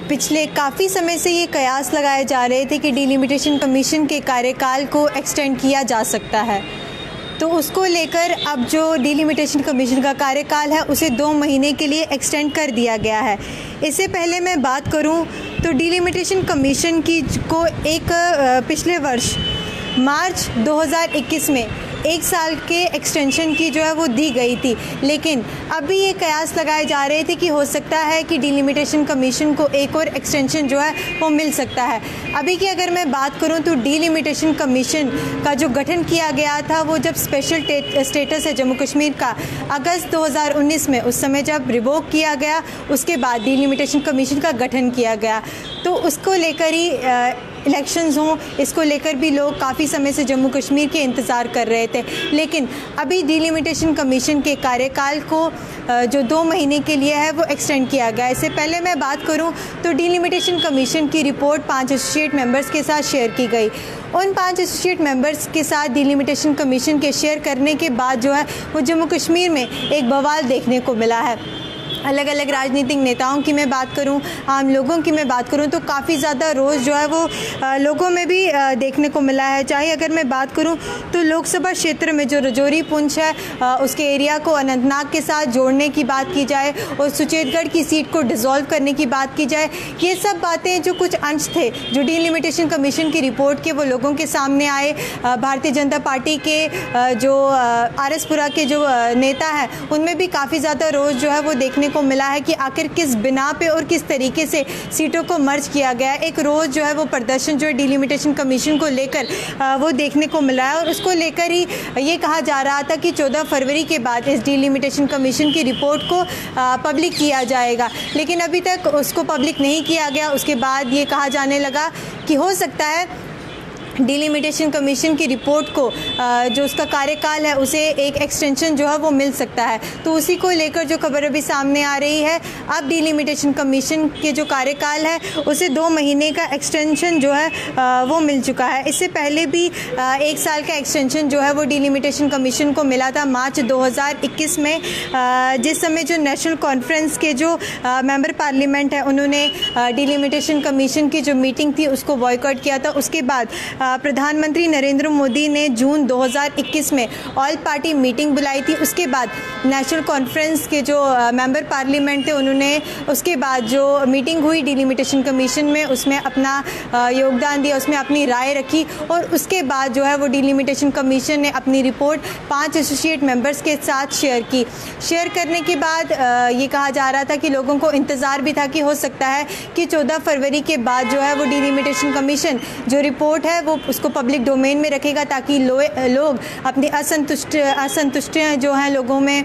पिछले काफ़ी समय से ये कयास लगाए जा रहे थे कि डिलिमिटेशन कमीशन के कार्यकाल को एक्सटेंड किया जा सकता है, तो उसको लेकर अब जो डिलिमिटेशन कमीशन का कार्यकाल है उसे 2 महीने के लिए एक्सटेंड कर दिया गया है। इससे पहले मैं बात करूं तो डिलिमिटेशन कमीशन की को एक पिछले वर्ष मार्च 2021 में 1 साल के एक्सटेंशन की जो है वो दी गई थी, लेकिन अभी ये कयास लगाए जा रहे थे कि हो सकता है कि डिलिमिटेशन कमीशन को एक और एक्सटेंशन जो है वो मिल सकता है। अभी की अगर मैं बात करूं तो डिलिमिटेशन कमीशन का जो गठन किया गया था वो जब स्पेशल स्टेटस है जम्मू कश्मीर का अगस्त 2019 में, उस समय जब रिवोक किया गया उसके बाद डिलिमिटेशन कमीशन का गठन किया गया, तो उसको लेकर ही इलेक्शंस हों, इसको लेकर भी लोग काफ़ी समय से जम्मू कश्मीर के इंतज़ार कर रहे थे। लेकिन अभी डिलिमिटेशन कमीशन के कार्यकाल को जो 2 महीने के लिए है वो एक्सटेंड किया गया। इससे पहले मैं बात करूं तो डिलिमिटेशन कमीशन की रिपोर्ट 5 एसोसिएट मेंबर्स के साथ शेयर की गई। उन 5 एसोसिएट मेंबर्स के साथ डिलिमिटेशन कमीशन के शेयर करने के बाद जो है वो जम्मू कश्मीर में एक बवाल देखने को मिला है। अलग अलग राजनीतिक नेताओं की मैं बात करूं, आम लोगों की मैं बात करूं तो काफ़ी ज़्यादा रोष जो है वो लोगों में भी देखने को मिला है। चाहे अगर मैं बात करूं तो लोकसभा क्षेत्र में जो रजौरी पुंछ है उसके एरिया को अनंतनाग के साथ जोड़ने की बात की जाए और सुचेतगढ़ की सीट को डिसॉल्व करने की बात की जाए, ये सब बातें जो कुछ अंश थे जो डिलिमिटेशन कमीशन की रिपोर्ट के वो लोगों के सामने आए। भारतीय जनता पार्टी के जो आरएसपुरा के जो नेता हैं उनमें भी काफ़ी ज़्यादा रोष जो है वो देखने को मिला है कि आखिर किस बिना पे और किस तरीके से सीटों को मर्ज किया गया। एक रोज़ जो है वो प्रदर्शन जो है डिलिमिटेशन कमीशन को लेकर वो देखने को मिला है और उसको लेकर ही ये कहा जा रहा था कि 14 फरवरी के बाद इस डिलिमिटेशन कमीशन की रिपोर्ट को पब्लिक किया जाएगा, लेकिन अभी तक उसको पब्लिक नहीं किया गया। उसके बाद ये कहा जाने लगा कि हो सकता है डिलिमिटेशन कमीशन की रिपोर्ट को जो उसका कार्यकाल है उसे एक एक्सटेंशन जो है वो मिल सकता है, तो उसी को लेकर जो खबर अभी सामने आ रही है। अब डिलिमिटेशन कमीशन के जो कार्यकाल है उसे 2 महीने का एक्सटेंशन जो है वो मिल चुका है। इससे पहले भी 1 साल का एक्सटेंशन जो है वो डिलिमिटेशन कमीशन को मिला था मार्च 2021 में, जिस समय जो नेशनल कॉन्फ्रेंस के जो मेंबर पार्लियामेंट है उन्होंने डिलिमिटेशन कमीशन की जो मीटिंग थी उसको बॉयकॉट किया था। उसके बाद प्रधानमंत्री नरेंद्र मोदी ने जून 2021 में ऑल पार्टी मीटिंग बुलाई थी। उसके बाद नेशनल कॉन्फ्रेंस के जो मेंबर पार्लियामेंट थे उन्होंने उसके बाद जो मीटिंग हुई डिलिमिटेशन कमीशन में उसमें अपना योगदान दिया, उसमें अपनी राय रखी और उसके बाद जो है वो डिलिमिटेशन कमीशन ने अपनी रिपोर्ट 5 एसोसिएट मेंबर्स के साथ शेयर की। शेयर करने के बाद ये कहा जा रहा था कि लोगों को इंतज़ार भी था कि हो सकता है कि 14 फरवरी के बाद जो है वो डिलिमिटेशन कमीशन जो रिपोर्ट है वो उसको पब्लिक डोमेन में रखेगा ताकि लोग अपनी असंतुष्टियाँ जो हैं लोगों में,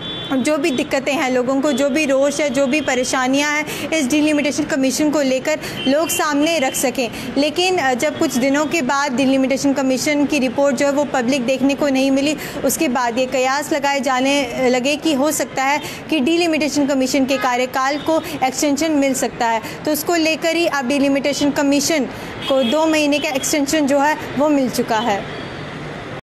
जो भी दिक्कतें हैं लोगों को, जो भी रोष है, जो भी परेशानियां हैं इस डिलिमिटेशन कमीशन को लेकर लोग सामने रख सकें। लेकिन जब कुछ दिनों के बाद डिलिमिटेशन कमीशन की रिपोर्ट जो है वो पब्लिक देखने को नहीं मिली, उसके बाद ये कयास लगाए जाने लगे कि हो सकता है कि डिलिमिटेशन कमीशन के कार्यकाल को एक्सटेंशन मिल सकता है, तो उसको लेकर ही अब डिलिमिटेशन कमीशन को 2 महीने का एक्सटेंशन जो है वो मिल चुका है।